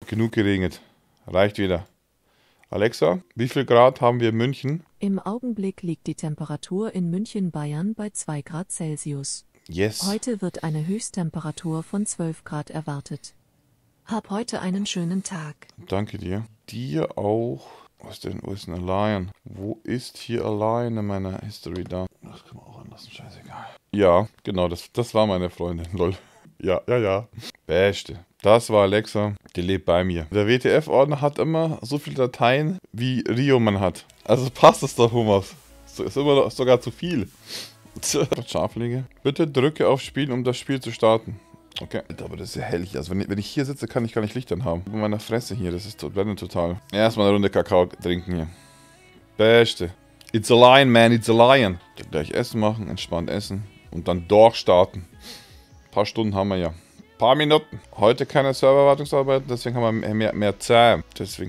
Genug geregnet. Reicht wieder. Alexa, wie viel Grad haben wir in München? Im Augenblick liegt die Temperatur in München, Bayern bei 2 Grad Celsius. Yes. Heute wird eine Höchsttemperatur von 12 Grad erwartet. Hab heute einen schönen Tag. Danke dir. Dir auch. Wo ist denn a Lion? Wo ist hier a Lion in meiner History da? Das kann man auch anlassen, scheißegal. Ja, genau, das war meine Freundin, lol. Ja. Beste. Das war Alexa, die lebt bei mir. Der WTF-Ordner hat immer so viele Dateien, wie Rio man hat. Also passt es doch, Humas. Ist immer noch sogar zu viel. Schaflege. Bitte drücke auf Spielen, um das Spiel zu starten. Okay. Aber das ist ja hellig. Also wenn ich hier sitze, kann ich gar nicht Licht anhaben. Mit meiner Fresse hier, das ist blendet total. Erstmal eine Runde Kakao trinken hier. Beste. It's a lion, man, it's a lion. Gleich Essen machen, entspannt essen. Und dann durchstarten. Ein paar Stunden haben wir ja. Paar Minuten. Heute keine Serverwartungsarbeit, deswegen haben wir mehr Time.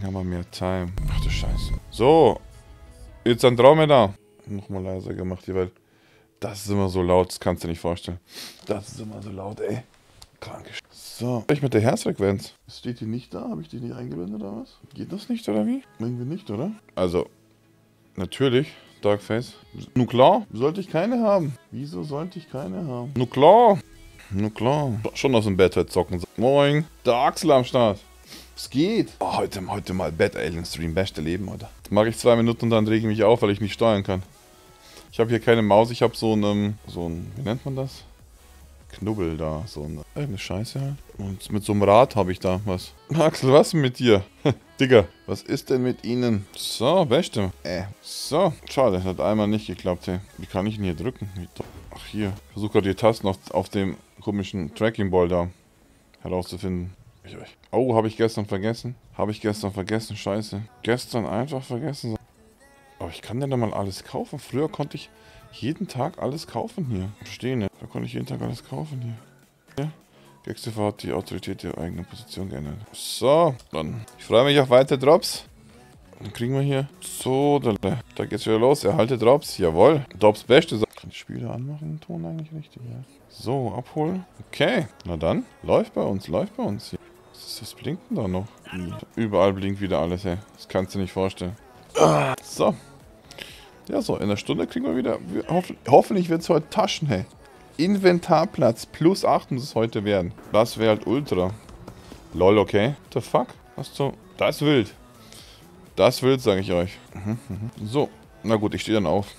Ach du Scheiße. So. Jetzt Andromeda. Nochmal leiser gemacht hier, weil das ist immer so laut, das kannst du dir nicht vorstellen. Das ist immer so laut, ey. Kranke Scheiße. So. Ich mit der Herzfrequenz. Steht die nicht da? Habe ich die nicht eingeblendet oder was? Geht das nicht oder wie? Irgendwie nicht, oder? Also, natürlich. Darkface. Nur klar, sollte ich keine haben. Wieso sollte ich keine haben? Nur klar. Schon aus dem Bett heute zocken. Moin. Der Axel am Start. Es geht. Oh, heute mal Bad Alien Stream. Beste Leben, Alter. Mache ich 2 Minuten und dann rege ich mich auf, weil ich nicht steuern kann. Ich habe hier keine Maus. Ich habe so ein, wie nennt man das? Knubbel da. Eine Scheiße halt. Und mit so einem Rad habe ich da was. Axel, was denn mit dir? Digga, was ist denn mit Ihnen? So, Beste. So. Schade, das hat einmal nicht geklappt, hey. Wie kann ich denn hier drücken? Ach, hier. Ich versuche gerade die Tasten auf dem komischen Tracking Ball da herauszufinden. Oh, habe ich gestern vergessen? Scheiße. Gestern einfach vergessen. Aber ich kann ja dann mal alles kaufen. Früher konnte ich jeden Tag alles kaufen hier. Verstehe nicht. Da konnte ich jeden Tag alles kaufen hier. Ja. GXTV hat die Autorität der eigenen Position geändert. So, dann. Ich freue mich auf weitere Drops. Dann kriegen wir hier. So, da geht's wieder los. Erhalte Drops. Jawohl. Drops Beste. Kann ich Spiele anmachen? Ton eigentlich richtig, ja. So, abholen. Okay. Na dann. Läuft bei uns hier. Was blinkt denn da noch? Überall blinkt wieder alles, ey. Das kannst du nicht vorstellen. So. Ja, so. In einer Stunde kriegen wir wieder. Hoffentlich wird es heute Taschen, hey. Inventarplatz. Plus 8 muss es heute werden. Das wäre halt ultra. Lol, okay. What the fuck? Das ist wild. Das ist wild, sage ich euch. So. Na gut, ich stehe dann auf.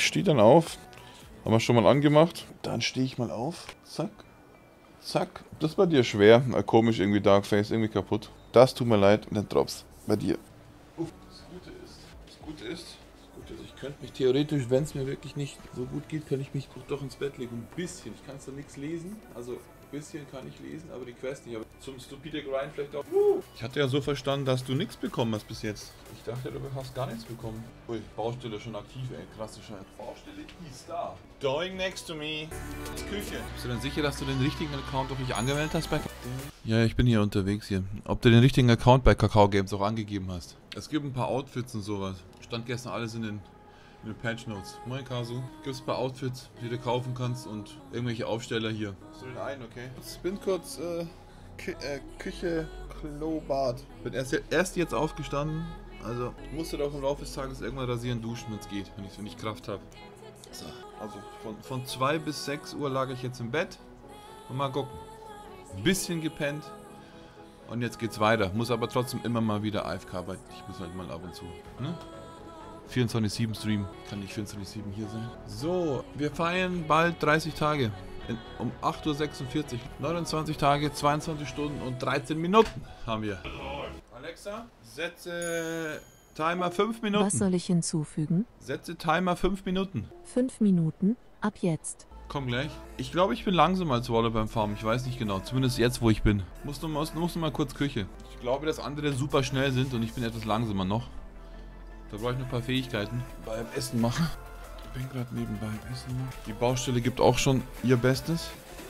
Haben wir schon mal angemacht. Dann stehe ich mal auf. Zack. Zack. Das ist bei dir schwer. Komisch irgendwie Darkface. Irgendwie kaputt. Das tut mir leid. Und dann Drops. Bei dir. Das Gute ist, ich könnte mich theoretisch, wenn es mir wirklich nicht so gut geht, kann ich mich doch ins Bett legen. Ein bisschen. Ich kann zwar nichts lesen. Also ein bisschen kann ich lesen, aber die Quest nicht. Aber zum Stupide Grind vielleicht auch. Ich hatte ja so verstanden, dass du nichts bekommen hast bis jetzt. Ich dachte, du hast gar nichts bekommen. Ui, Baustelle schon aktiv, ey. Krasse Scheiße. Baustelle ist da. Going next to me. Küche. Bist du denn sicher, dass du den richtigen Account auch nicht angemeldet hast bei Ja, ich bin hier unterwegs hier. Ob du den richtigen Account bei Kakao Games auch angegeben hast. Es gibt ein paar Outfits und sowas. Stand gestern alles in den Patch Notes. Moin Kasu. Gibt es ein paar Outfits, die du kaufen kannst und irgendwelche Aufsteller hier. So den einen, okay. Ich bin kurz Küche, Klo, Bad. Bin erst jetzt aufgestanden. Also musste doch im Laufe des Tages irgendwann rasieren, duschen, wenn es geht, wenn ich Kraft habe. So, also von 2 bis 6 Uhr lag ich jetzt im Bett und mal gucken. Ein bisschen gepennt und jetzt geht's weiter. Muss aber trotzdem immer mal wieder AFK, weil ich muss halt mal ab und zu. Ne? 24/7 Stream, kann nicht 24/7 hier sein. So, wir feiern bald 30 Tage. Um 8:46 Uhr. 29 Tage, 22 Stunden und 13 Minuten haben wir. Alexa, setze Timer 5 Minuten. Was soll ich hinzufügen? Setze Timer 5 Minuten. 5 Minuten, ab jetzt. Komm gleich. Ich glaube, ich bin langsam als Waller beim Farmen. Ich weiß nicht genau. Zumindest jetzt, wo ich bin. Muss nur mal kurz Küche. Ich glaube, dass andere super schnell sind und ich bin etwas langsamer noch. Da brauche ich noch ein paar Fähigkeiten. Beim Essen machen. Ich bin gerade nebenbei im Essen machen. Die Baustelle gibt auch schon ihr Bestes.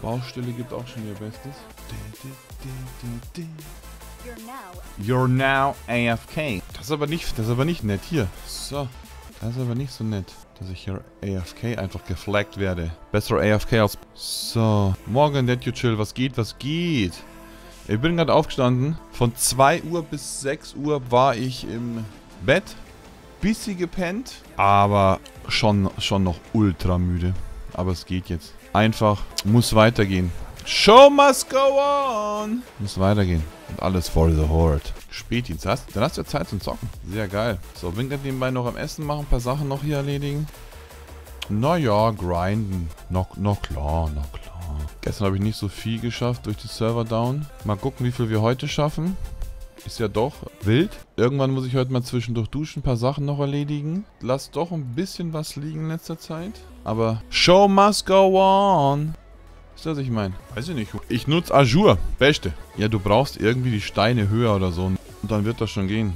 You're now AFK. Das ist aber nicht nett hier. So. Das ist aber nicht so nett, dass ich hier AFK einfach geflaggt werde. Besser AFK als... So. Morgen, Net You Chill. Was geht? Ich bin gerade aufgestanden. Von 2 Uhr bis 6 Uhr war ich im Bett. Bisschen gepennt. Aber schon noch ultra müde. Aber es geht jetzt. Einfach muss weitergehen. Show must go on. Muss weitergehen. Und alles for the Horde. Spätdienst. Dann hast du ja Zeit zum Zocken. Sehr geil. So, bin gerade nebenbei noch am Essen machen. Ein paar Sachen noch hier erledigen. Naja, grinden. Na klar. Gestern habe ich nicht so viel geschafft durch die Server down. Mal gucken, wie viel wir heute schaffen. Ist ja doch wild. Irgendwann muss ich heute mal zwischendurch duschen, ein paar Sachen noch erledigen. Lass doch ein bisschen was liegen in letzter Zeit. Aber Show must go on. Ist das, was ich meine? Weiß ich nicht. Ich nutze Azure. Beste. Ja, du brauchst irgendwie die Steine höher oder so. Und dann wird das schon gehen.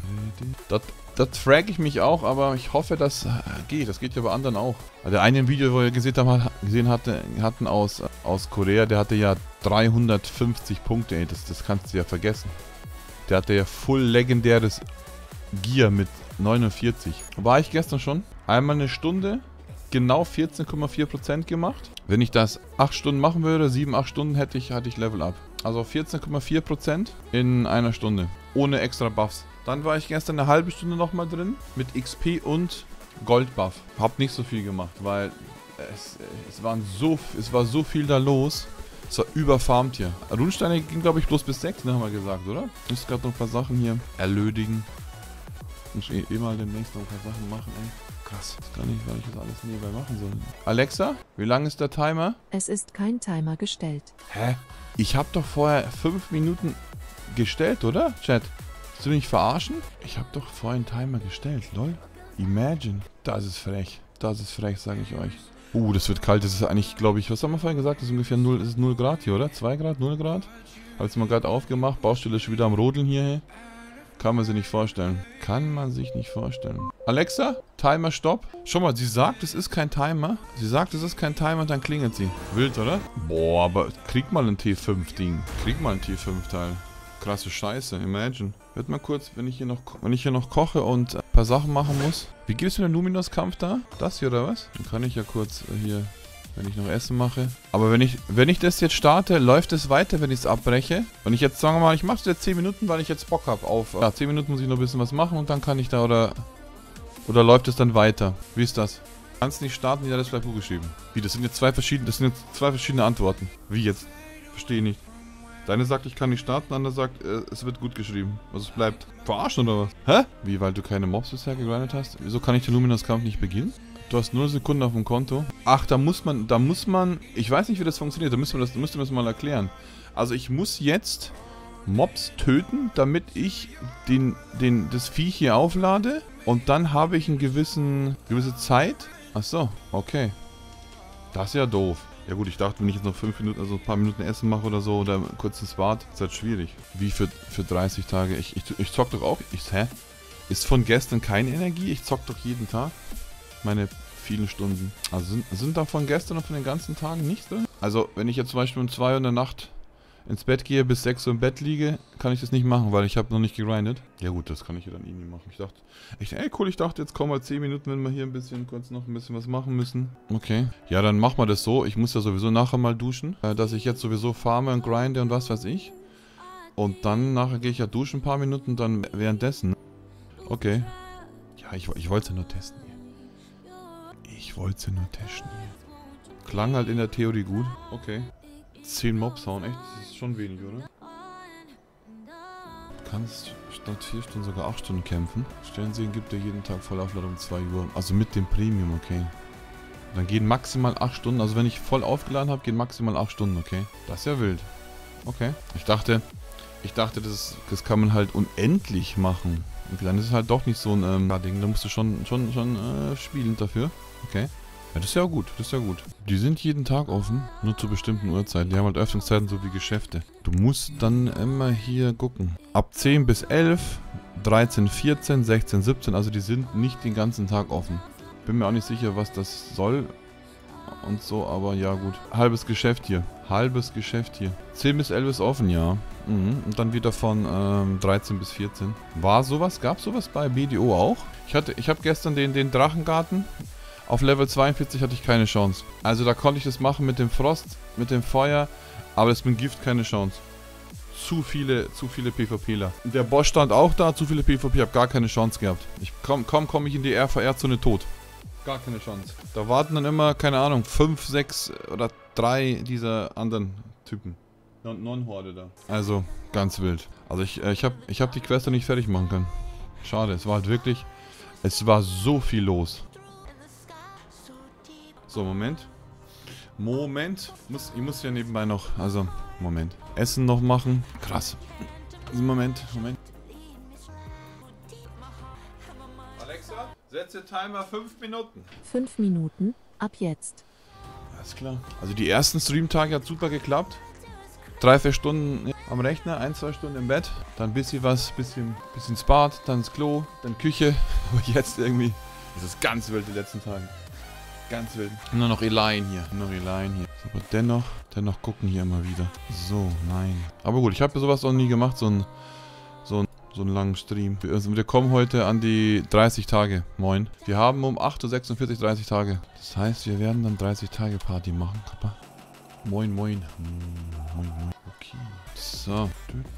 Das frag ich mich auch, aber ich hoffe, das geht. Das geht ja bei anderen auch. Der eine Video, wo wir gesehen hatten aus Korea, der hatte ja 350 Punkte. Ey, das kannst du ja vergessen. Der hatte ja full legendäres Gear mit 49. War ich gestern schon. Einmal eine Stunde, genau 14,4% gemacht. Wenn ich das 8 Stunden machen würde, 7, 8 Stunden hatte ich Level Up. Also 14,4% in einer Stunde. Ohne extra Buffs. Dann war ich gestern eine halbe Stunde nochmal drin. Mit XP und Gold Buff. Hab nicht so viel gemacht, weil es war so viel da los. Es war überfarmt hier. Runensteine ging, glaube ich, bloß bis 6, ne, haben wir gesagt, oder? Ich muss gerade noch ein paar Sachen hier erledigen. Muss mal demnächst noch ein paar Sachen machen, ey. Krass. Ich weiß gar nicht, weil ich das alles nebenbei machen soll. Alexa, wie lang ist der Timer? Es ist kein Timer gestellt. Hä? Ich habe doch vorher 5 Minuten gestellt, oder? Chat. Willst du mich verarschen? Ich habe doch vorher einen Timer gestellt, lol. Imagine. Das ist frech. Das ist frech, sage ich euch. Das wird kalt. Das ist eigentlich, glaube ich, was haben wir vorhin gesagt? Das ist ungefähr 0 Grad hier, oder? 2 Grad, 0 Grad? Habe jetzt mal gerade aufgemacht. Baustelle ist schon wieder am Rodeln hier. Kann man sich nicht vorstellen. Kann man sich nicht vorstellen. Alexa, Timer, Stopp. Schau mal, sie sagt, es ist kein Timer. Sie sagt, es ist kein Timer und dann klingelt sie. Wild, oder? Boah, aber krieg mal ein T5-Ding. Krieg mal ein T5-Teil. Krasse Scheiße, imagine. Hört mal kurz, wenn ich hier noch koche und ein paar Sachen machen muss. Wie geht es mit dem Luminous-Kampf da? Das hier oder was? Dann kann ich ja kurz hier, wenn ich noch Essen mache. Aber wenn ich das jetzt starte, läuft es weiter, wenn ich es abbreche. Und ich jetzt, sagen wir mal, ich mache es jetzt 10 Minuten, weil ich jetzt Bock habe auf... Ja, 10 Minuten muss ich noch ein bisschen was machen und dann kann ich da oder läuft es dann weiter? Wie ist das? Kannst nicht starten, die hat das vielleicht gut geschrieben. Wie, das sind jetzt zwei verschiedene Antworten. Wie jetzt? Verstehe nicht. Deine sagt, ich kann nicht starten, andere sagt, es wird gut geschrieben. Also es bleibt. Verarschen oder was? Hä? Wie, weil du keine Mobs bisher gegrindet hast? Wieso kann ich den Luminous-Kampf nicht beginnen? Du hast 0 Sekunden auf dem Konto. Ach, da muss man, ich weiß nicht, wie das funktioniert, da müsste man das mal erklären. Also ich muss jetzt Mobs töten, damit ich das Viech hier auflade und dann habe ich eine gewisse Zeit. Ach so, okay. Das ist ja doof. Ja gut, ich dachte, wenn ich jetzt noch 5 Minuten, also ein paar Minuten Essen mache oder so, oder kurz ins Bad, ist halt schwierig. Wie für 30 Tage? Ich zock doch auch. Hä? Ist von gestern keine Energie? Ich zock doch jeden Tag. Meine vielen Stunden. Also sind da von gestern und von den ganzen Tagen nichts drin? Also, wenn ich jetzt zum Beispiel um 2 Uhr in der Nacht ins Bett gehe, bis 6 Uhr im Bett liege, kann ich das nicht machen, weil ich habe noch nicht gegrindet. Ja gut, das kann ich ja dann irgendwie machen. Ich dachte, ich dachte, jetzt kommen wir 10 Minuten, wenn wir hier kurz noch ein bisschen was machen müssen. Okay. Ja, dann machen wir das so. Ich muss ja sowieso nachher mal duschen, dass ich jetzt sowieso farme und grinde und was weiß ich. Und dann nachher gehe ich ja duschen ein paar Minuten, dann währenddessen. Okay. Ja, ich wollte es ja nur testen hier. Ich wollte es ja nur testen hier. Klang halt in der Theorie gut. Okay. 10 Mobs hauen, echt? Das ist schon wenig, oder? Du kannst statt 4 Stunden sogar 8 Stunden kämpfen. Sternsehen gibt dir jeden Tag Vollaufladung um 2 Uhr. Also mit dem Premium, okay. Dann gehen maximal 8 Stunden. Also wenn ich voll aufgeladen habe, gehen maximal 8 Stunden, okay. Das ist ja wild. Okay. Ich dachte, das kann man halt unendlich machen. Okay, dann ist es halt doch nicht so ein Ding. Da musst du schon spielen dafür. Okay. Ja, das ist ja gut, das ist ja gut. Die sind jeden Tag offen, nur zu bestimmten Uhrzeiten. Die haben halt Öffnungszeiten so wie Geschäfte. Du musst dann immer hier gucken. Ab 10 bis 11, 13, 14, 16, 17, also die sind nicht den ganzen Tag offen. Bin mir auch nicht sicher, was das soll und so, aber ja gut. Halbes Geschäft hier. 10 bis 11 ist offen, ja. Und dann wieder von 13 bis 14. Gab sowas bei BDO auch? Ich habe gestern den Drachengarten. Auf Level 42 hatte ich keine Chance. Also da konnte ich das machen mit dem Frost, mit dem Feuer, aber das mit dem Gift keine Chance. zu viele PvPler. Der Boss stand auch da, zu viele PvP, hab gar keine Chance gehabt. Kaum komme ich in die RVR-Zone tot. Gar keine Chance. Da warten dann immer, keine Ahnung, 5, 6 oder 3 dieser anderen Typen. Non-Horde da. Also, ganz wild. Also ich hab die Quest nicht fertig machen können. Schade, es war halt wirklich... Es war so viel los. So, Moment. Ich muss ja nebenbei noch... Also, Moment. Essen noch machen. Krass. Also, Moment. Alexa, setze Timer 5 Minuten. 5 Minuten, ab jetzt. Alles klar. Also die ersten Streamtage hat super geklappt. 3, 4 Stunden am Rechner, 1, 2 Stunden im Bett. Dann ein bisschen was, bisschen ins Bad, dann ins Klo, dann Küche. Aber jetzt irgendwie... Das ist ganz wild die letzten Tage. Ganz wild. Nur noch Elaine hier. Aber dennoch gucken hier immer wieder. So, nein. Aber gut, ich habe sowas noch nie gemacht, so einen langen Stream. Wir kommen heute an die 30 Tage. Moin. Wir haben um 8:46 Uhr 30 Tage. Das heißt, wir werden dann 30 Tage Party machen, Kappa. Moin. Moin. Okay. So.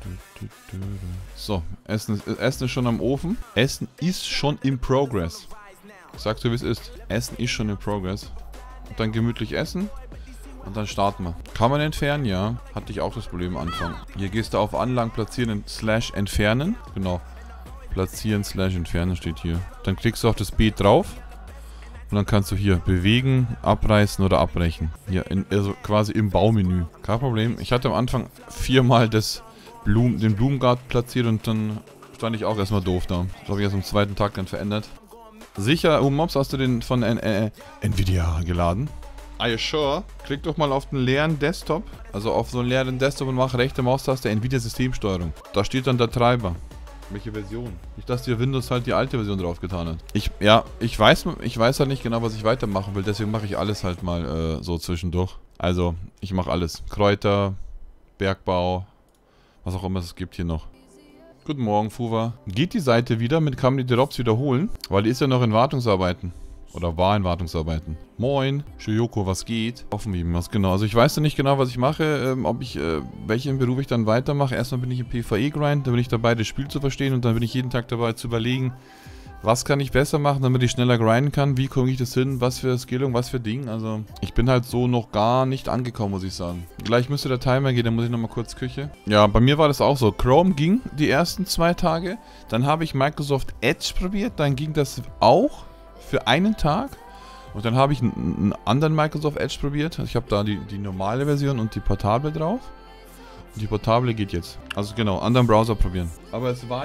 So, Essen ist schon am Ofen. Essen ist schon im Progress. Sagst du, wie es ist? Essen ist schon im Progress. Und dann gemütlich essen. Und dann starten wir. Kann man entfernen? Ja. Hatte ich auch das Problem am Anfang. Hier gehst du auf Anlagen platzieren / entfernen. Genau. Platzieren / entfernen steht hier. Dann klickst du auf das Beet drauf. Und dann kannst du hier bewegen, abreißen oder abbrechen. Hier, also quasi im Baumenü. Kein Problem. Ich hatte am Anfang 4-mal den Blumengarten platziert und dann stand ich auch erstmal doof da. Das habe ich erst am zweiten Tag dann verändert. Sicher, Mobs, hast du den von Nvidia geladen? Are you sure? Klick doch mal auf den leeren Desktop. Also auf so einen leeren Desktop und mach rechte Maustaste Nvidia Systemsteuerung. Da steht dann der Treiber. Welche Version? Nicht, dass dir Windows halt die alte Version drauf getan hat. Ich weiß halt nicht genau, was ich weitermachen will. Deswegen mache ich alles halt mal so zwischendurch. Also, ich mache alles. Kräuter, Bergbau, was auch immer es gibt hier noch. Guten Morgen, Fuwa. Geht die Seite wieder? Kann man die Drops wiederholen? Weil die ist ja noch in Wartungsarbeiten. Oder war in Wartungsarbeiten. Moin, Shiyoko, was geht? Offen wie was genau. Also ich weiß ja nicht genau, was ich mache, welchen Beruf ich dann weitermache. Erstmal bin ich im PvE-Grind, dann bin ich dabei, das Spiel zu verstehen und dann bin ich jeden Tag dabei zu überlegen, was kann ich besser machen, damit ich schneller grinden kann, wie komme ich das hin, was für Skillung, was für Ding. Also ich bin halt so noch gar nicht angekommen, muss ich sagen. Gleich müsste der Timer gehen, dann muss ich nochmal kurz Küche. Ja, bei mir war das auch so. Chrome ging die ersten 2 Tage, dann habe ich Microsoft Edge probiert, dann ging das auch für einen Tag. Und dann habe ich einen anderen Microsoft Edge probiert. Ich habe da die normale Version und die portable drauf. Und die portable geht jetzt. Also genau, anderen Browser probieren. Aber es war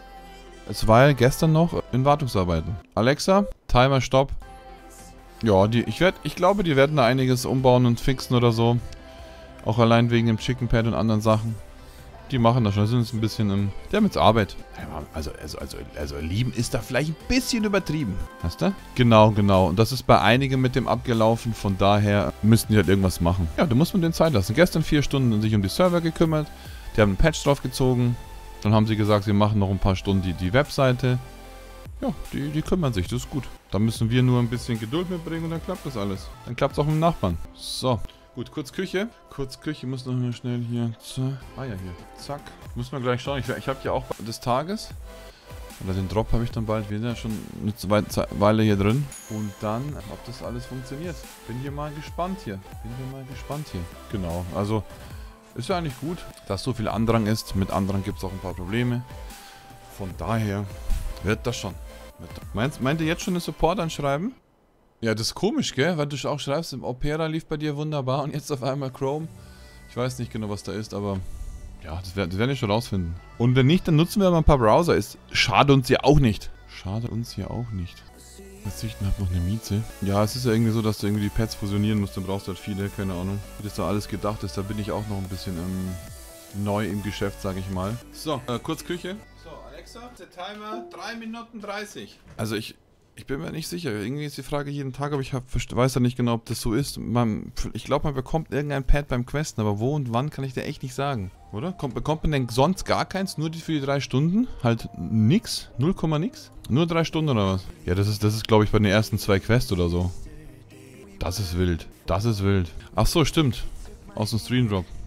ja gestern noch in Wartungsarbeiten. Alexa, Timer, Stopp. Ja, ich glaube, die werden da einiges umbauen und fixen oder so. Auch allein wegen dem Chicken Pad und anderen Sachen. Die machen das schon. Das sind jetzt ein bisschen die haben jetzt Arbeit. Also lieben ist da vielleicht ein bisschen übertrieben. Hast du? Genau. Und das ist bei einigen mit dem abgelaufen. Von daher müssten die halt irgendwas machen. Ja, da muss man den Zeit lassen. Gestern 4 Stunden sich um die Server gekümmert. Die haben einen Patch drauf gezogen. Dann haben sie gesagt, sie machen noch ein paar Stunden die Webseite. Ja, die kümmern sich. Das ist gut. Da müssen wir nur ein bisschen Geduld mitbringen und dann klappt das alles. Dann klappt es auch mit dem Nachbarn. So. Gut, kurz Küche. Muss noch mal schnell hier. Ah ja, hier. Zack. Muss man gleich schauen. Ich habe ja auch des Tages. Oder den Drop habe ich dann bald. Wir sind ja schon eine Weile hier drin. Und dann, ob das alles funktioniert. Bin hier mal gespannt hier. Genau. Also, ist ja eigentlich gut, dass so viel Andrang ist. Mit Andrang gibt es auch ein paar Probleme. Von daher wird das schon. Meint ihr jetzt schon eine Support anschreiben? Ja, das ist komisch, gell? Weil du auch schreibst, im Opera lief bei dir wunderbar und jetzt auf einmal Chrome. Ich weiß nicht genau, was da ist, aber ja, das werden wir schon rausfinden. Und wenn nicht, dann nutzen wir mal ein paar Browser. Schadet uns ja auch nicht. Jetzt ich habe noch eine Mieze. Ja, es ist ja irgendwie so, dass du irgendwie die Pads fusionieren musst. Dann brauchst du halt viele, keine Ahnung. Wie das da alles gedacht ist, da bin ich auch noch ein bisschen neu im Geschäft, sage ich mal. So, kurz Küche. So, Alexa, der Timer 3 Minuten 30. Also ich bin mir nicht sicher. Irgendwie ist die Frage jeden Tag, aber ich weiß ja nicht genau, ob das so ist. Ich glaube, man bekommt irgendein Pad beim Questen, aber wo und wann kann ich dir echt nicht sagen. Oder? Bekommt man denn sonst gar keins? Nur für die 3 Stunden? Halt nix? 0, nix? Nur 3 Stunden oder was? Ja, das ist glaube ich, bei den ersten 2 Quests oder so. Das ist wild. Ach so, stimmt. Aus dem Stream Drop.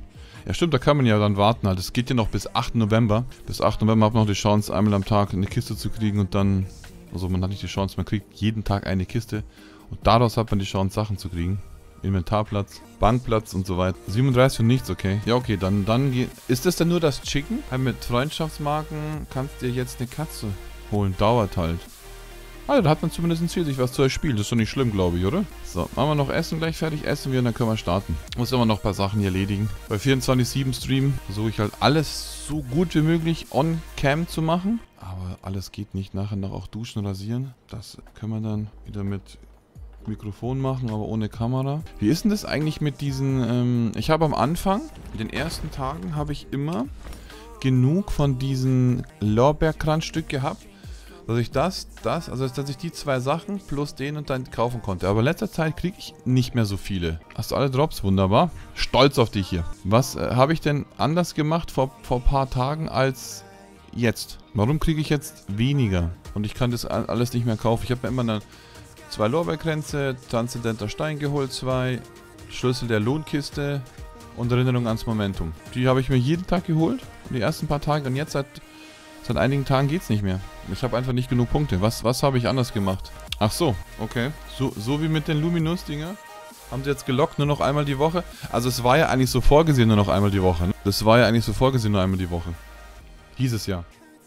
Ja stimmt, da kann man ja dann warten halt. Das geht ja noch bis 8. November. Bis 8. November hat man noch die Chance, einmal am Tag eine Kiste zu kriegen und dann... Also man hat nicht die Chance, man kriegt jeden Tag eine Kiste. Und daraus hat man die Chance, Sachen zu kriegen. Inventarplatz, Bankplatz und so weiter. 37 und nichts, okay. Ja, okay, dann geht... Ist das denn nur das Chicken? Mit Freundschaftsmarken kannst du dir jetzt eine Katze holen. Dauert halt. Also, da hat man zumindest ein Ziel, sich was zu erspielen. Das ist doch nicht schlimm, glaube ich, oder? So, machen wir noch Essen gleich fertig. Essen wir und dann können wir starten. Muss immer noch ein paar Sachen hier erledigen. Bei 24/7 Stream versuche ich halt alles so gut wie möglich on-cam zu machen. Aber alles geht nicht. Nachher noch auch duschen und rasieren. Das können wir dann wieder mit Mikrofon machen, aber ohne Kamera. Wie ist denn das eigentlich mit diesen... ich habe am Anfang, in den ersten Tagen, habe ich immer genug von diesen Lorbeerkranzstück gehabt, dass ich also dass ich die 2 Sachen plus den und dann kaufen konnte. Aber in letzter Zeit kriege ich nicht mehr so viele. Hast du alle Drops? Wunderbar. Stolz auf dich hier. Was habe ich denn anders gemacht vor ein paar Tagen als jetzt? Warum kriege ich jetzt weniger? Und ich kann das alles nicht mehr kaufen. Ich habe mir immer 2 Lorbeerkränze, Transzendenter Stein geholt, 2 Schlüssel der Lohnkiste und Erinnerung ans Momentum. Die habe ich mir jeden Tag geholt. Die ersten paar Tage und jetzt seit einigen Tagen geht es nicht mehr. Ich habe einfach nicht genug Punkte. Was habe ich anders gemacht? Ach so, okay. So wie mit den Luminous-Dinger. Haben sie jetzt gelockt, nur noch einmal die Woche. Also es war ja eigentlich so vorgesehen, nur noch einmal die Woche. Ne? Das war ja eigentlich so vorgesehen, nur einmal die Woche. Dieses Jahr.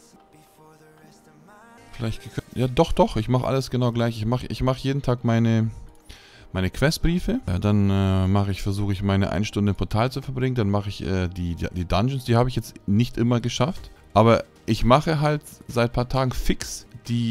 Vielleicht... Ja, doch. Ich mache alles genau gleich. Ich mach jeden Tag meine Questbriefe. Dann versuche ich meine 1 Stunde im Portal zu verbringen. Dann mache ich die Dungeons. Die habe ich jetzt nicht immer geschafft. Aber ich mache halt seit ein paar Tagen fix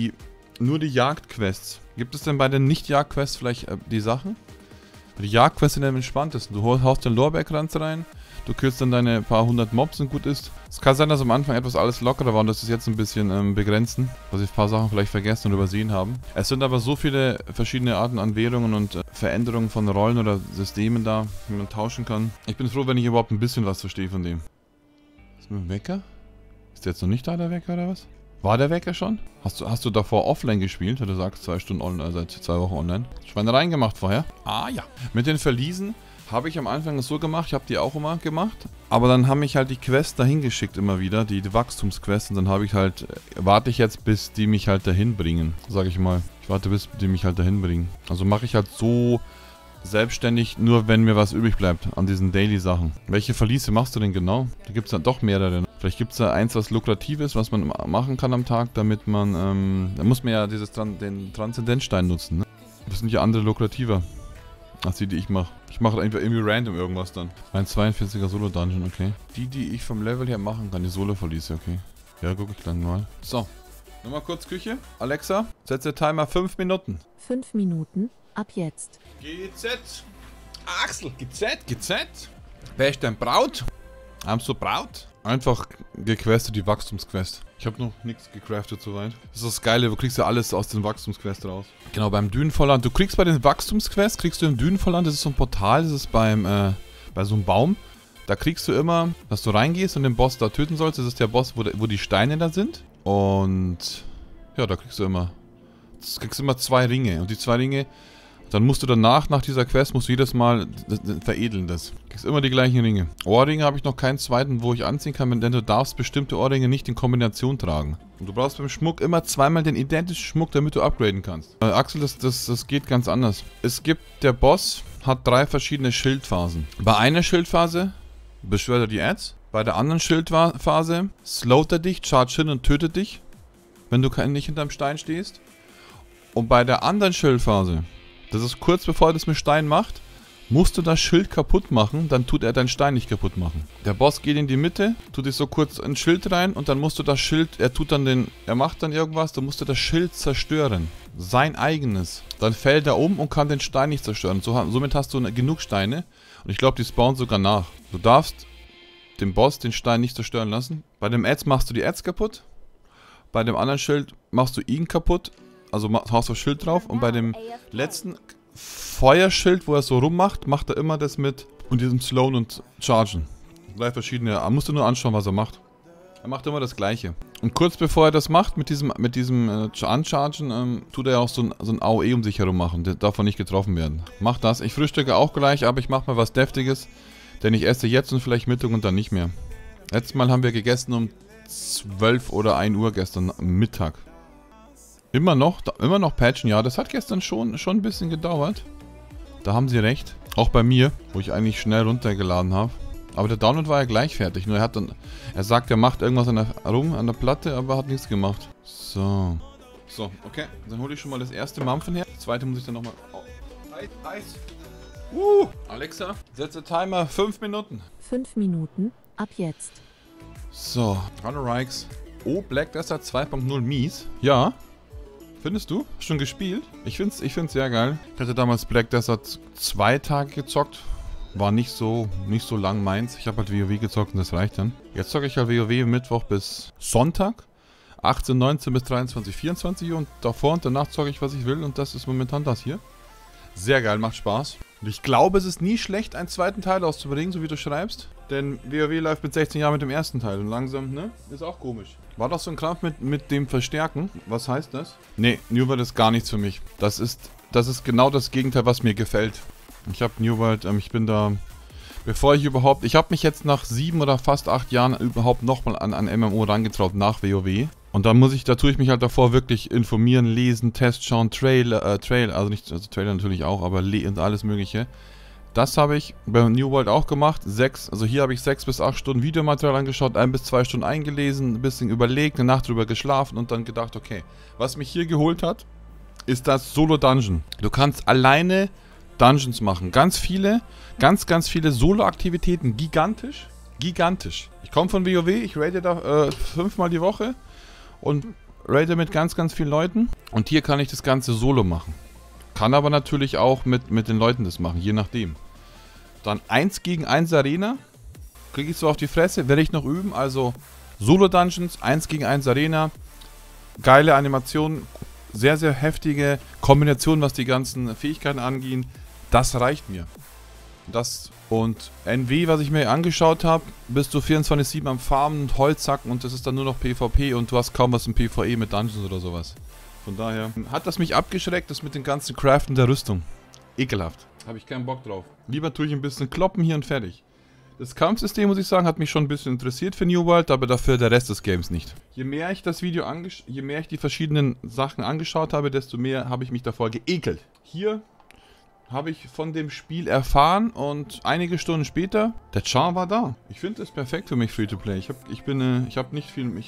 nur die Jagdquests. Gibt es denn bei den Nicht-Jagdquests vielleicht die Sachen? Die Jagdquests sind am entspanntesten. Du haust den Lorbeerkranz rein, du killst dann deine paar hundert Mobs und gut ist. Es kann sein, dass am Anfang etwas alles lockerer war und das ist jetzt ein bisschen begrenzen, dass ich ein paar Sachen vielleicht vergessen und übersehen haben. Es sind aber so viele verschiedene Arten an Währungen und Veränderungen von Rollen oder Systemen da, die man tauschen kann. Ich bin froh, wenn ich überhaupt ein bisschen was verstehe von dem. Ist mit dem Wecker? Ist der jetzt noch nicht da, der Wecker, oder was? War der Wecker schon? Hast du davor offline gespielt? Du sagst 2 Stunden online, seit 2 Wochen online. Schweinereien gemacht vorher? Ah ja. Mit den Verliesen habe ich am Anfang das so gemacht. Ich habe die auch immer gemacht. Aber dann haben mich halt die Quests dahin geschickt immer wieder. Die Wachstumsquests. Und dann habe ich halt... Warte ich jetzt, bis die mich halt dahin bringen. Sag ich mal. Ich warte, bis die mich halt dahin bringen. Also mache ich halt so... selbstständig, nur wenn mir was übrig bleibt an diesen Daily-Sachen. Welche Verliese machst du denn genau? Da gibt es ja doch mehrere. Vielleicht gibt es da eins, was lukratives, was man machen kann am Tag, damit man, da muss man ja den Transzendenzstein nutzen, ne? Das sind ja andere lukrativer, als die ich mache. Ich mache einfach irgendwie random irgendwas dann. Ein 42er Solo-Dungeon, okay. Die ich vom Level her machen kann, die Solo-Verliese, okay. Ja, gucke ich dann mal. So, nochmal kurz Küche. Alexa, setze Timer 5 Minuten. 5 Minuten, ab jetzt. GZ. Axel, GZ. Wer ist denn Braut? Hast du Braut? Einfach gequestet, die Wachstumsquest. Ich habe noch nichts gecraftet soweit. Das ist das Geile, du kriegst ja alles aus den Wachstumsquests raus. Genau, beim Dünenvolland. Du kriegst bei den Wachstumsquests, kriegst du im Dünenvolland, das ist so ein Portal, das ist bei so einem Baum. Da kriegst du immer, dass du reingehst und den Boss da töten sollst. Das ist der Boss, wo die Steine da sind. Und ja, da kriegst du immer 2 Ringe. Und die 2 Ringe... Dann musst du danach, nach dieser Quest, musst du jedes Mal veredeln das. Du kriegst immer die gleichen Ringe. Ohrringe habe ich noch keinen zweiten, wo ich anziehen kann, denn du darfst bestimmte Ohrringe nicht in Kombination tragen. Und du brauchst beim Schmuck immer 2-mal den identischen Schmuck, damit du upgraden kannst. Axel, das geht ganz anders. Der Boss hat 3 verschiedene Schildphasen. Bei einer Schildphase beschwört er die Ads. Bei der anderen Schildphase slowt er dich, charge hin und tötet dich, wenn du nicht hinterm Stein stehst. Und bei der anderen Schildphase... Das ist kurz bevor er das mit Stein macht, musst du das Schild kaputt machen, dann tut er deinen Stein nicht kaputt machen. Der Boss geht in die Mitte, tut dich so kurz ein Schild rein und dann musst du das Schild, er macht dann irgendwas, dann musst du das Schild zerstören. Sein eigenes. Dann fällt er um und kann den Stein nicht zerstören. Somit hast du genug Steine und ich glaube, die spawnen sogar nach. Du darfst dem Boss den Stein nicht zerstören lassen. Bei dem Ads machst du die Ads kaputt. Bei dem anderen Schild machst du ihn kaputt. Also haust du das Schild drauf und bei dem letzten Feuerschild, wo er so rummacht, macht er immer das mit und diesem Slowen und Chargen. 3 verschiedene, musst du nur anschauen, was er macht. Er macht immer das Gleiche. Und kurz bevor er das macht, mit diesem Unchargen, tut er auch so ein AOE um sich herum machen. Der darf nicht getroffen werden. Mach das. Ich frühstücke auch gleich, aber ich mache mal was Deftiges. Denn ich esse jetzt und vielleicht Mittag und dann nicht mehr. Letztes Mal haben wir gegessen um 12 oder 1 Uhr gestern Mittag. Immer noch patchen, ja, das hat gestern schon ein bisschen gedauert. Da haben sie recht. Auch bei mir, wo ich eigentlich schnell runtergeladen habe. Aber der Download war ja gleich fertig. Nur er sagt, er macht irgendwas an der Platte, aber hat nichts gemacht. So. So, okay. Dann hole ich schon mal das erste Mampfen her. Das zweite muss ich dann nochmal... Oh. Eis. Alexa, setze Timer 5 Minuten. 5 Minuten, ab jetzt. So, hallo Rikes. Oh, Black Desert 2.0 mies. Ja. Findest du? Schon gespielt? Ich find's sehr geil. Ich hatte damals Black Desert 2 Tage gezockt. War nicht so lang meins. Ich habe halt WoW gezockt und das reicht dann. Jetzt zocke ich halt WoW Mittwoch bis Sonntag. 18, 19 bis 23, 24 und davor und danach zocke ich, was ich will. Und das ist momentan das hier. Sehr geil, macht Spaß. Und ich glaube, es ist nie schlecht, einen zweiten Teil auszubringen, so wie du schreibst. Denn WoW läuft mit 16 Jahren mit dem ersten Teil. Und langsam, ne? Ist auch komisch. War doch so ein Krampf mit dem Verstärken. Was heißt das? Nee, New World ist gar nichts für mich. Das ist genau das Gegenteil, was mir gefällt. Ich habe New World, ich bin da... Ich habe mich jetzt nach 7 oder fast 8 Jahren überhaupt nochmal an MMO rangetraut nach WoW. Und da tue ich mich halt davor wirklich informieren, lesen, Test schauen, Trailer natürlich auch, aber und alles mögliche. Das habe ich bei New World auch gemacht. Hier habe ich 6 bis 8 Stunden Videomaterial angeschaut, 1 bis 2 Stunden eingelesen, ein bisschen überlegt, eine Nacht drüber geschlafen und dann gedacht, okay, was mich hier geholt hat, ist das Solo-Dungeon. Du kannst alleine Dungeons machen. Ganz viele Solo-Aktivitäten. Gigantisch. Ich komme von WoW, ich raide da 5-mal die Woche und raide mit ganz vielen Leuten. Und hier kann ich das Ganze solo machen. Kann aber natürlich auch mit den Leuten das machen, je nachdem. Dann 1 gegen 1 Arena. Kriege ich so auf die Fresse, werde ich noch üben. Also Solo-Dungeons, 1 gegen 1 Arena. Geile Animationen, sehr heftige Kombinationen, was die ganzen Fähigkeiten angehen. Das reicht mir. Und NW, was ich mir angeschaut habe, bist du 24/7 am Farmen und Holzhacken und das ist dann nur noch PvP und du hast kaum was im PvE mit Dungeons oder sowas. Von daher hat das mich abgeschreckt, das mit den ganzen Craften der Rüstung. Ekelhaft. Habe ich keinen Bock drauf. Lieber tue ich ein bisschen kloppen hier und fertig. Das Kampfsystem, muss ich sagen, hat mich schon ein bisschen interessiert für New World, aber dafür der Rest des Games nicht. Je mehr ich die verschiedenen Sachen angeschaut habe, desto mehr habe ich mich davor geekelt. Hier habe ich von dem Spiel erfahren und einige Stunden später, der Charme war da. Ich finde es perfekt für mich, Free-to-Play. Ich habe nicht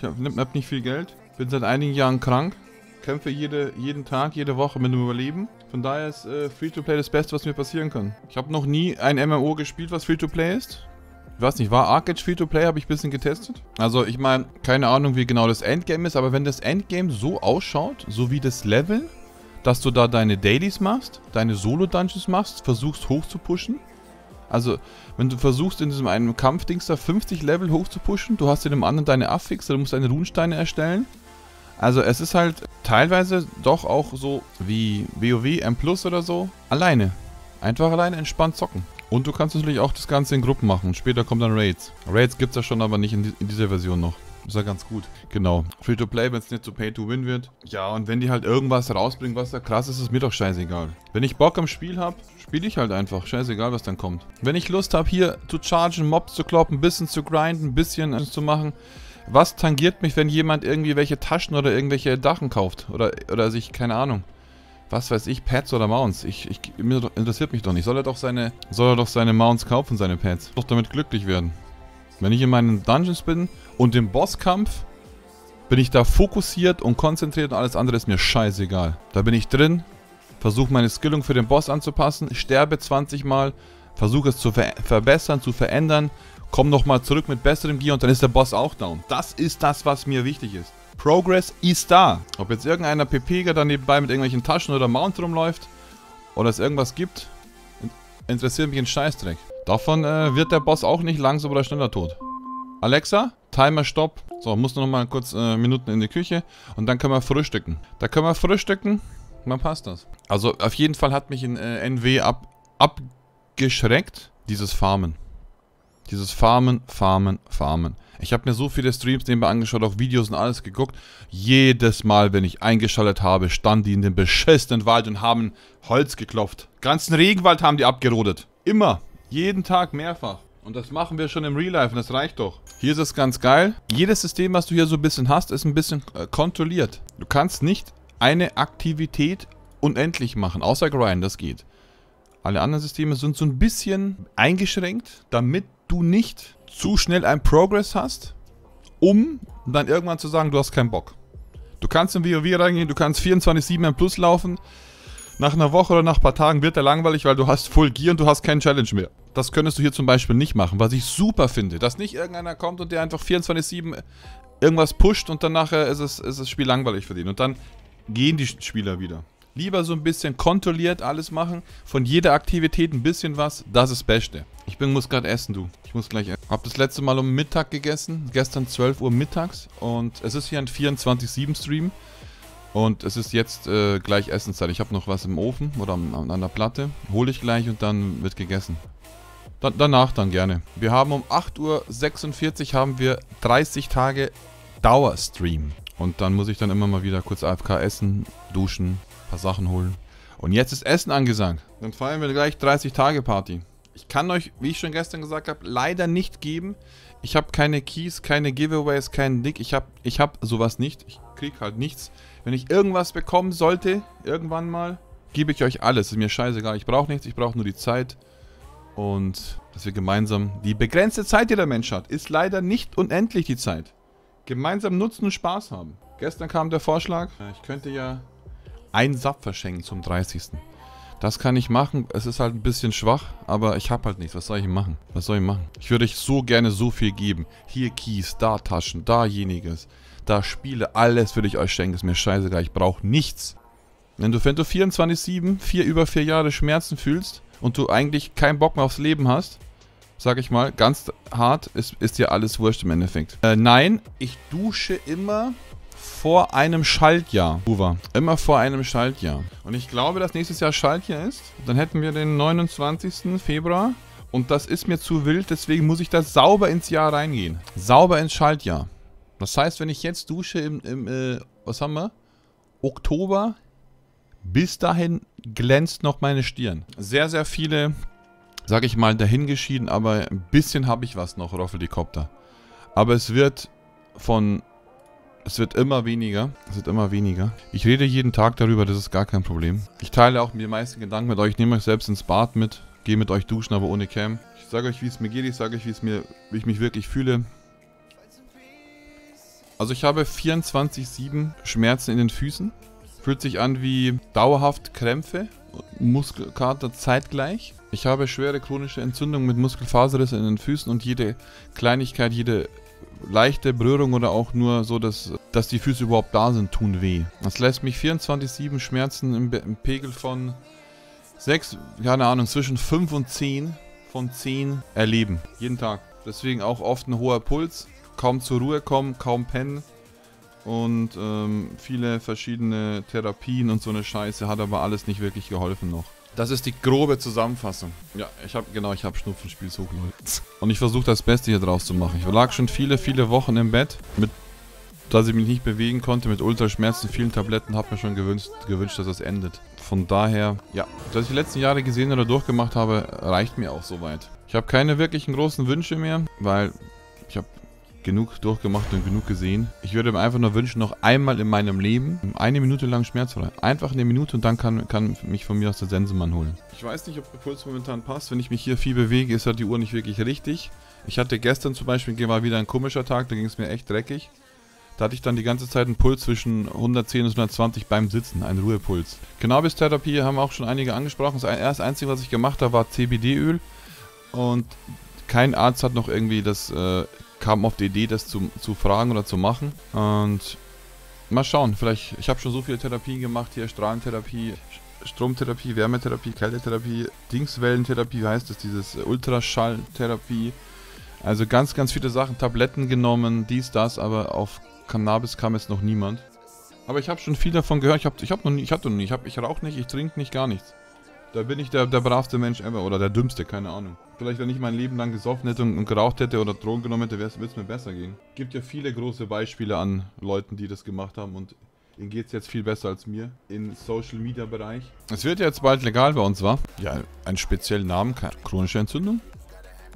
viel Geld, bin seit einigen Jahren krank, kämpfe jeden Tag, jede Woche mit dem Überleben. Von daher ist Free-to-Play das Beste, was mir passieren kann. Ich habe noch nie ein MMO gespielt, was Free-to-Play ist. Ich weiß nicht, war Arcade Free-to-Play, habe ich ein bisschen getestet. Also ich meine, keine Ahnung, wie genau das Endgame ist, aber wenn das Endgame so ausschaut, so wie das Level, dass du da deine Dailies machst, deine Solo-Dungeons machst, versuchst hoch zu pushen. Also, wenn du versuchst in diesem einen Kampfdings da 50 Level hoch zu pushen, du hast in dem anderen deine Affix, du musst deine Runensteine erstellen. Also es ist halt teilweise doch auch so wie WoW M+ oder so, alleine. Einfach alleine entspannt zocken. Und du kannst natürlich auch das Ganze in Gruppen machen. Später kommen dann Raids. Raids gibt es ja schon, aber nicht in dieser Version noch. Ist ja ganz gut. Genau. Free-to-Play, wenn es nicht so Pay-to-Win wird. Ja, und wenn die halt irgendwas rausbringen, was da krass ist, ist mir doch scheißegal. Wenn ich Bock am Spiel habe, spiele ich halt einfach. Scheißegal, was dann kommt. Wenn ich Lust habe, hier zu chargen, Mobs zu kloppen, ein bisschen zu grinden, ein bisschen zu machen. Was tangiert mich, wenn jemand irgendwie welche Taschen oder irgendwelche Dachen kauft? Oder sich, keine Ahnung. Was weiß ich, Pads oder Mounts. Interessiert mich doch nicht. Soll er doch seine Mounts kaufen, seine Pads. Doch damit glücklich werden. Wenn ich in meinen Dungeons bin und im Bosskampf, bin ich da fokussiert und konzentriert und alles andere ist mir scheißegal. Da bin ich drin, versuche meine Skillung für den Boss anzupassen, sterbe 20 Mal, versuche es zu verbessern, zu verändern, komme nochmal zurück mit besserem Gear und dann ist der Boss auch down. Das ist das, was mir wichtig ist. Progress ist da. Ob jetzt irgendeiner PPger da nebenbei mit irgendwelchen Taschen oder Mount rumläuft oder es irgendwas gibt, interessiert mich ein Scheißdreck. Davon wird der Boss auch nicht langsam oder schneller tot. Alexa, Timer Stopp. So, muss noch mal kurz Minuten in die Küche und dann können wir frühstücken. Da können wir frühstücken, dann passt das. Also auf jeden Fall hat mich in NW abgeschreckt, dieses Farmen. Dieses Farmen. Ich habe mir so viele Streams nebenbei angeschaut, auch Videos und alles geguckt. Jedes Mal, wenn ich eingeschaltet habe, standen die in dem beschissenen Wald und haben Holz geklopft. Ganzen Regenwald haben die abgerodet. Immer. Jeden Tag mehrfach. Und das machen wir schon im Real Life und das reicht doch. Hier ist es ganz geil. Jedes System, was du hier so ein bisschen hast, ist ein bisschen kontrolliert. Du kannst nicht eine Aktivität unendlich machen, außer Grind, das geht. Alle anderen Systeme sind so ein bisschen eingeschränkt, damit du nicht zu schnell einen Progress hast, um dann irgendwann zu sagen, du hast keinen Bock. Du kannst in WoW reingehen, du kannst 24/7 Plus laufen. Nach einer Woche oder nach ein paar Tagen wird er langweilig, weil du hast Full Gear und du hast keinen Challenge mehr. Das könntest du hier zum Beispiel nicht machen, was ich super finde. Dass nicht irgendeiner kommt und der einfach 24/7 irgendwas pusht und dann nachher ist das Spiel langweilig für den. Und dann gehen die Spieler wieder. Lieber so ein bisschen kontrolliert alles machen. Von jeder Aktivität ein bisschen was. Das ist das Beste. Muss gerade essen, du. Ich muss gleich essen. Hab das letzte Mal um Mittag gegessen. Gestern 12 Uhr mittags. Und es ist hier ein 24/7 Stream. Und es ist jetzt gleich Essenszeit. Ich habe noch was im Ofen oder an der Platte. Hole ich gleich und dann wird gegessen. Danach dann gerne. Wir haben um 8:46 Uhr haben wir 30 Tage Dauerstream. Und dann muss ich dann immer mal wieder kurz AFK essen, duschen, ein paar Sachen holen. Und jetzt ist Essen angesagt. Dann feiern wir gleich 30 Tage Party. Ich kann euch, wie ich schon gestern gesagt habe, leider nicht geben. Ich habe keine Keys, keine Giveaways, keinen Dick. Ich hab sowas nicht. Ich krieg halt nichts. Wenn ich irgendwas bekommen sollte, irgendwann mal, gebe ich euch alles. Ist mir scheißegal. Ich brauche nichts, ich brauche nur die Zeit. Und dass wir gemeinsam... Die begrenzte Zeit, die der Mensch hat, ist leider nicht unendlich die Zeit. Gemeinsam nutzen und Spaß haben. Gestern kam der Vorschlag, ich könnte ja einen Sub verschenken zum 30. Das kann ich machen. Es ist halt ein bisschen schwach, aber ich habe halt nichts. Was soll ich machen? Was soll ich machen? Ich würde euch so gerne so viel geben. Hier Keys, da Taschen, da jeniges. Da Spiele, alles würde ich euch schenken. Ist mir scheißegal. Ich brauche nichts. Wenn du 24/7, über 4 Jahre Schmerzen fühlst und du eigentlich keinen Bock mehr aufs Leben hast, sag ich mal, ganz hart, ist dir alles wurscht im Endeffekt. Nein, ich dusche immer vor einem Schaltjahr. Immer vor einem Schaltjahr. Und ich glaube, dass nächstes Jahr Schaltjahr ist. Dann hätten wir den 29. Februar. Und das ist mir zu wild, deswegen muss ich da sauber ins Jahr reingehen. Sauber ins Schaltjahr. Das heißt, wenn ich jetzt dusche was haben wir? Oktober, bis dahin glänzt noch meine Stirn. Sehr, sehr viele, sag ich mal, dahingeschieden, aber ein bisschen habe ich was noch, Roffeldikopter. Aber es wird immer weniger. Es wird immer weniger. Ich rede jeden Tag darüber, das ist gar kein Problem. Ich teile auch die meisten Gedanken mit euch. Ich nehme euch selbst ins Bad mit. Gehe mit euch duschen, aber ohne Cam. Ich sage euch, wie es mir geht. Ich sage euch, wie ich mich wirklich fühle. Also ich habe 24/7 Schmerzen in den Füßen. Fühlt sich an wie dauerhaft Krämpfe. Muskelkater zeitgleich. Ich habe schwere chronische Entzündung mit Muskelfaserrissen in den Füßen und jede Kleinigkeit, jede leichte Berührung oder auch nur so, dass die Füße überhaupt da sind, tun weh. Das lässt mich 24/7 Schmerzen im Pegel von 6, keine Ahnung, zwischen 5 und 10 von 10 erleben. Jeden Tag. Deswegen auch oft ein hoher Puls, kaum zur Ruhe kommen, kaum pennen. Und viele verschiedene Therapien und so eine Scheiße, hat aber alles nicht wirklich geholfen noch. Das ist die grobe Zusammenfassung. Ja, ich habe Schnupfen, spiel's hoch, Leute. Und ich versuche das Beste hier draus zu machen. Ich lag schon viele, viele Wochen im Bett, dass ich mich nicht bewegen konnte, mit Ultraschmerzen, vielen Tabletten, habe mir schon gewünscht, dass es endet. Von daher, ja, dass ich die letzten Jahre gesehen oder durchgemacht habe, reicht mir auch soweit. Ich habe keine wirklichen großen Wünsche mehr, weil ich habe genug durchgemacht und genug gesehen. Ich würde mir einfach nur wünschen, noch einmal in meinem Leben 1 Minute lang schmerzfrei. Einfach 1 Minute und dann kann mich von mir aus der Sensenmann holen. Ich weiß nicht, ob der Puls momentan passt. Wenn ich mich hier viel bewege, ist halt die Uhr nicht wirklich richtig. Ich hatte gestern zum Beispiel, war wieder ein komischer Tag, da ging es mir echt dreckig. Da hatte ich dann die ganze Zeit einen Puls zwischen 110 und 120 beim Sitzen, einen Ruhepuls. Cannabis-Therapie haben auch schon einige angesprochen. Das Einzige, was ich gemacht habe, war CBD-Öl. Und kein Arzt hat noch irgendwie kam auf die Idee, das zu fragen oder zu machen. Und mal schauen, vielleicht, ich habe schon so viele Therapien gemacht hier, Strahlentherapie, Stromtherapie, Wärmetherapie, Kältetherapie, Dingswellentherapie, wie heißt das, dieses Ultraschalltherapie. Also ganz, ganz viele Sachen, Tabletten genommen, dies, das, aber auf Cannabis kam jetzt noch niemand. Aber ich habe schon viel davon gehört, ich rauche nicht, ich trinke nicht, gar nichts. Da bin ich der bravste Mensch ever oder der dümmste, keine Ahnung. Vielleicht, wenn ich mein Leben lang gesoffen hätte und geraucht hätte oder Drogen genommen hätte, würde es mir besser gehen. Gibt ja viele große Beispiele an Leuten, die das gemacht haben und ihnen geht es jetzt viel besser als mir im Social Media Bereich. Es wird ja jetzt bald legal bei uns, wa? Ja, einen speziellen Namen, chronische Entzündung.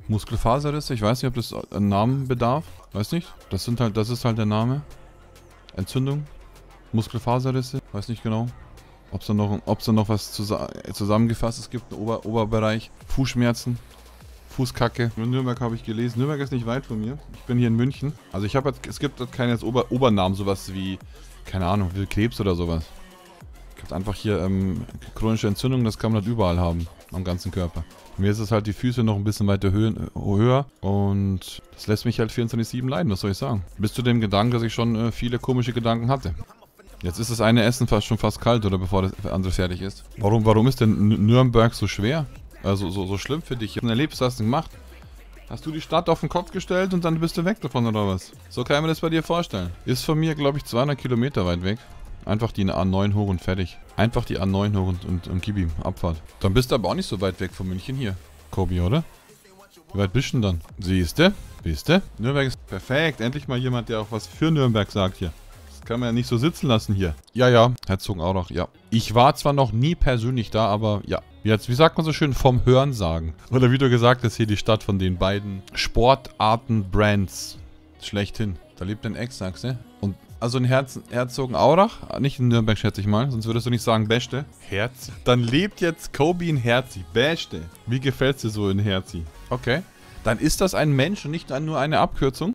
Muskelfaserrisse, ich weiß nicht, ob das einen Namen bedarf. Weiß nicht. Das ist halt der Name. Entzündung. Muskelfaserrisse, weiß nicht genau. Ob es da noch was zusammengefasstes gibt, Oberbereich. Fußschmerzen. Fußkacke. In Nürnberg habe ich gelesen. Nürnberg ist nicht weit von mir. Ich bin hier in München. Also es gibt halt keine Obernamen, sowas wie, keine Ahnung, Krebs oder sowas. Es gibt einfach hier chronische Entzündung, das kann man halt überall haben. Am ganzen Körper. Bei mir ist es halt die Füße noch ein bisschen weiter höher und das lässt mich halt 24/7 leiden, was soll ich sagen. Bis zu dem Gedanken, dass ich schon viele komische Gedanken hatte. Jetzt ist das eine Essen schon fast kalt, oder bevor das andere fertig ist. Warum ist denn Nürnberg so schwer? Also so schlimm für dich? Erlebst, hast du gemacht? Hast du die Stadt auf den Kopf gestellt und dann bist du weg davon, oder was? So kann ich mir das bei dir vorstellen. Ist von mir, glaube ich, 200 Kilometer weit weg. Einfach die A9 hoch und fertig. Einfach die A9 hoch und gib ihm Abfahrt. Dann bist du aber auch nicht so weit weg von München hier, Kobi, oder? Wie weit bist du denn dann? Siehste? Nürnberg ist perfekt. Endlich mal jemand, der auch was für Nürnberg sagt hier. Das kann man ja nicht so sitzen lassen hier. Ja, Herzogenaurach, ja. Ich war zwar noch nie persönlich da, aber ja. Wie sagt man so schön? Vom Hören sagen. Oder wie du gesagt hast, hier die Stadt von den beiden Sportarten-Brands. Schlechthin. Da lebt ein Ex, sagst du? Und also in Herzogenaurach, nicht in Nürnberg, schätze ich mal, sonst würdest du nicht sagen Beste. Herzi. Dann lebt jetzt Kobi in Herzi. Beste. Wie gefällt's dir so in Herzi? Okay. Dann ist das ein Mensch und nicht nur eine Abkürzung.